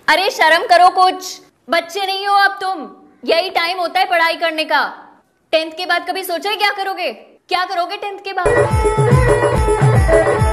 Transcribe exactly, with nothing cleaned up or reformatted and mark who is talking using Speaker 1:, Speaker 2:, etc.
Speaker 1: अरे शर्म करो कुछ, बच्चे नहीं हो अब तुम। यही टाइम होता है पढ़ाई करने का। टेंथ के बाद कभी सोचा है क्या करोगे? क्या करोगे टेंथ के बाद?